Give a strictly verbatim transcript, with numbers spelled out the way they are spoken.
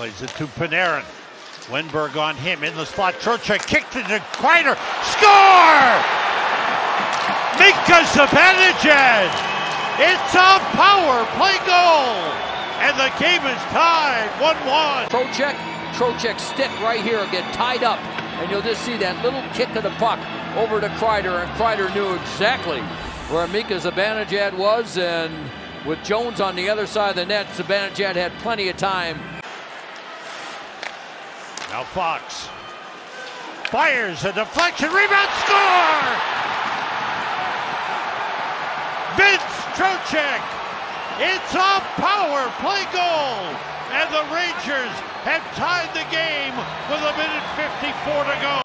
Plays it to Panarin. Wenberg on him, in the slot. Trocheck kicked it to Kreider. Score! Mika Zibanejad! It's a power play goal! And the game is tied one one. Trocheck, Trocheck's stick right here will get tied up. And you'll just see that little kick of the puck over to Kreider. And Kreider knew exactly where Mika Zibanejad was. And with Jones on the other side of the net, Zibanejad had plenty of time. Now Fox fires a deflection, rebound, score! Vince Trocheck. It's a power play goal, and the Rangers have tied the game with a minute fifty-four to go.